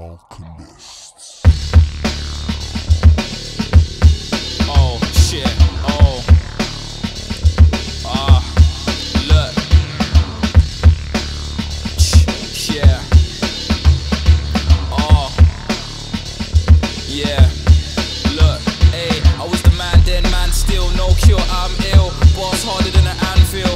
Alchemists. Oh shit, oh. Look. Yeah. Oh. Yeah. Look, ayy, I was the man then, man still, no cure, I'm ill. Boss harder than an anvil.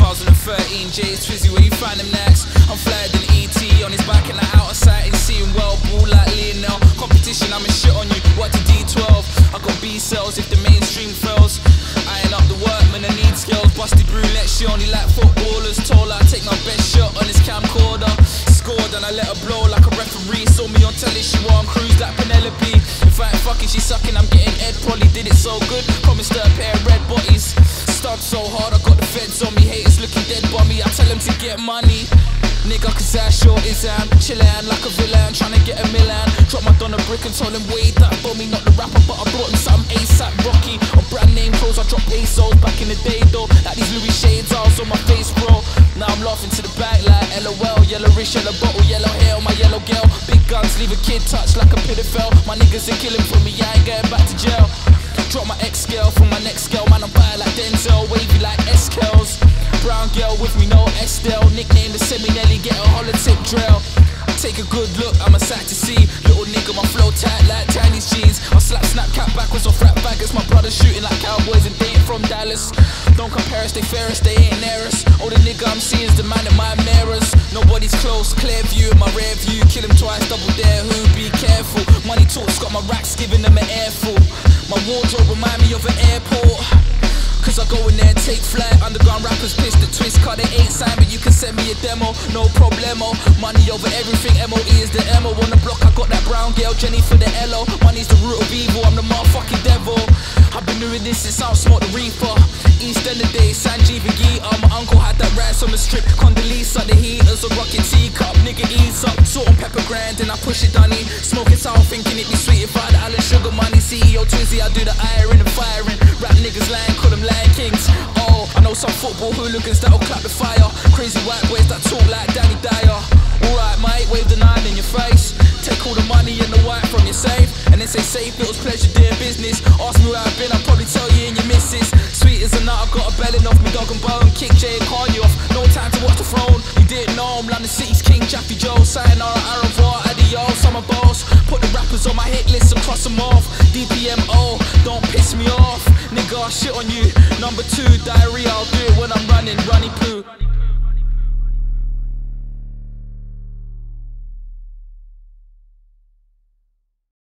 2013, Jay's Twizzy, where you find them next? I'm flyer than E.T. on his back in the outer sight and seeing well, ball like Lionel. Competition, I'ma shit on you, what the D12? I got B cells if the mainstream fails. Eyeing up the workman, I need skills. Busty brunette, she only like footballers. Told her I take my best shot on his camcorder. Scored and I let her blow like a referee. Saw me on telly, she won cruise like Penelope. If I ain't fucking, she sucking, I'm getting Ed. Probably did it so good, promised her a pair of red bodies. Stunt so hard, I got the feds on me. Haters looking dead by me, I tell them to get money. Nigga, cause I sure is chillin' like a villain, tryna get a million. Drop my Donna brick and told him wait that for me, not the rapper, but I brought him something ASAP Rocky. On brand name clothes, I dropped pesos back in the day though. Like these Louis shades, I was on my face, bro. Now I'm laughing to the back like LOL. Yellow wrist, yellow bottle, yellow hair on my yellow girl. Big guns, leave a kid touch like a pedophile. My niggas are killing for me, I ain't getting back to jail. Drop my X scale from my next scale, man I'm bad like Denzel, wavy like S-Kells. Brown girl with me, no Estelle. Nickname the Seminelli, get a holotip drill. Take a good look, I'm a sight to see. Little nigga, my flow tight like Chinese jeans. I slap Snapchat backwards off rap baggers. My brother shooting like cowboys and they ain't from Dallas. Don't compare us, they fair us, they ain't near us. Oh, the nigga I'm seeing is the man in my mirrors. Nobody's close, clear view in my rear view. Kill him twice, double dare, who be careful. Money talks, got my racks, giving them an airful. My wardrobe remind me of an airport. Cause I go in there and take flight. Underground rappers pissed at twist, car they ain't signed, but you can send me a demo, no problemo. Money over everything, MOE is the MO. On the block I got that brown girl, Jenny for the LO. Money's the root of evil, I'm the motherfucking devil. I've been doing this since I smoked the reefer. East End of days, Sanjeev and Geeta. My uncle had that rice on the strip, Condoleezza, the heaters, a rocket teacup. Nigga ease up, salt and pepper grind, and I push it Dunny. Smoking sour, thinking it'd be sweet if I had Alan Sugar money. CEO Twizzy, I do the iron and firing. Rap niggas lying, call them Lion Kings. Oh, I know some football hooligans that'll clap the fire. Crazy white boys that talk like Danny Dyer. Alright mate, wave the 9 in your face. Take all the money and the white from your safe, and then say safe, it was pleasure doing business. Ask me where I've been, I'll probably tell you and your missus. Sweet as a nut, I got a belling off me dog and bone. Kick Jay and Kanye off, no time to watch the throne. You didn't know I'm London City's King, Jaffe Joe. Sayonara, au revoir, adios, I'm a boss. Put the rappers on my hit list and cross them off. DPMO, don't piss me off. Nigga, I'll shit on you. Number 2, diarrhea, I'll do it when I'm running, runny poo.